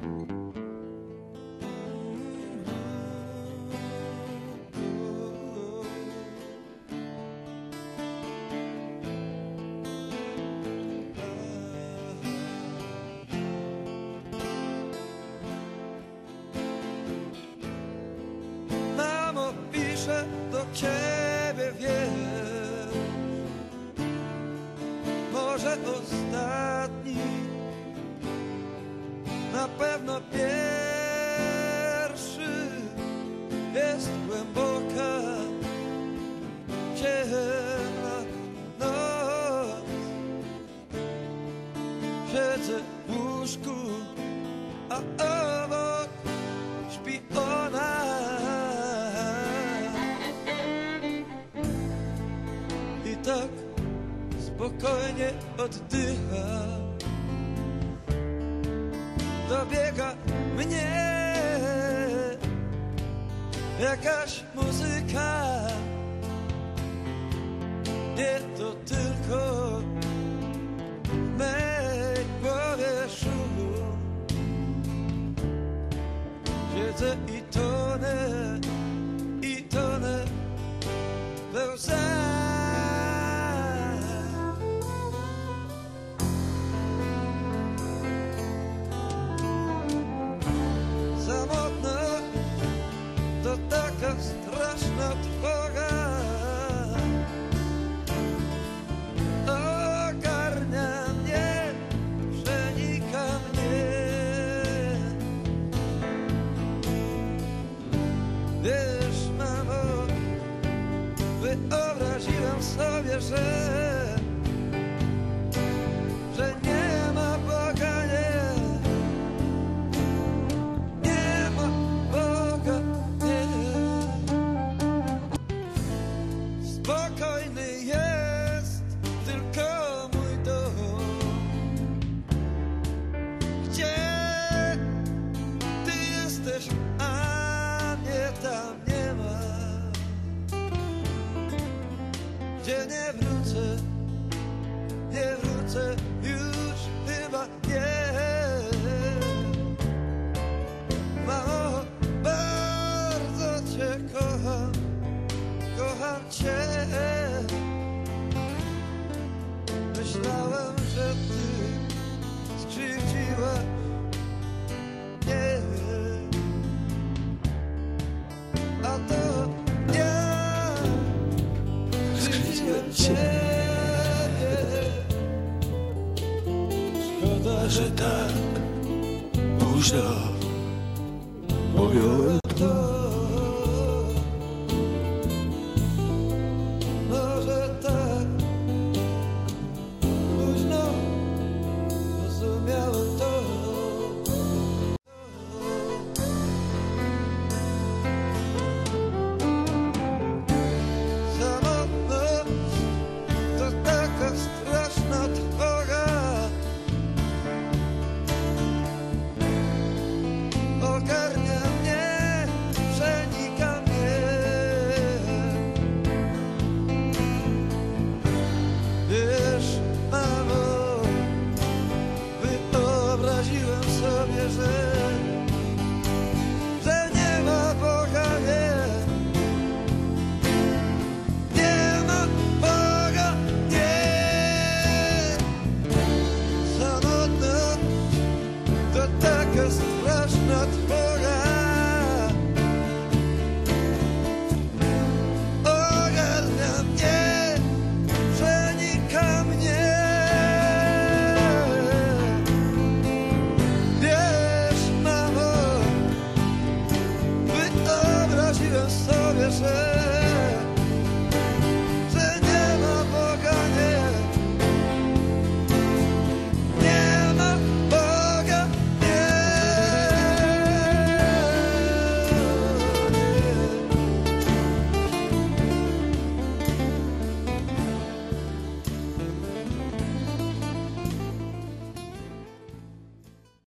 Mamo, piszę do ciebie, wiesz, może ostatni, na pewno pierwszy. Jest głęboka, ciemna noc. Siedzę w łóżku, a obok śpi ona. I tak spokojnie oddycha. Dobiega mnie jakaś muzyka. Nie to tylko w mej głowie szum. Siedzę i tonę we łzach. To taka straszna trwoga ogarnia mnie, przenika mnie. Wiesz, mamo, wyobraziłem sobie, że nie ma Boga, nie ma Boga. Spokojny jest tylko mój dom, gdzie ty jesteś, a mnie tam nie ma, gdzie nie wrócę już chyba nie. Mamo, bardzo cię kocham cię. Myślałem, że ty skrzywdziłaś mnie, a to ja skrzywdziłem ciebie. Szkoda, że tak późno mówiłem to.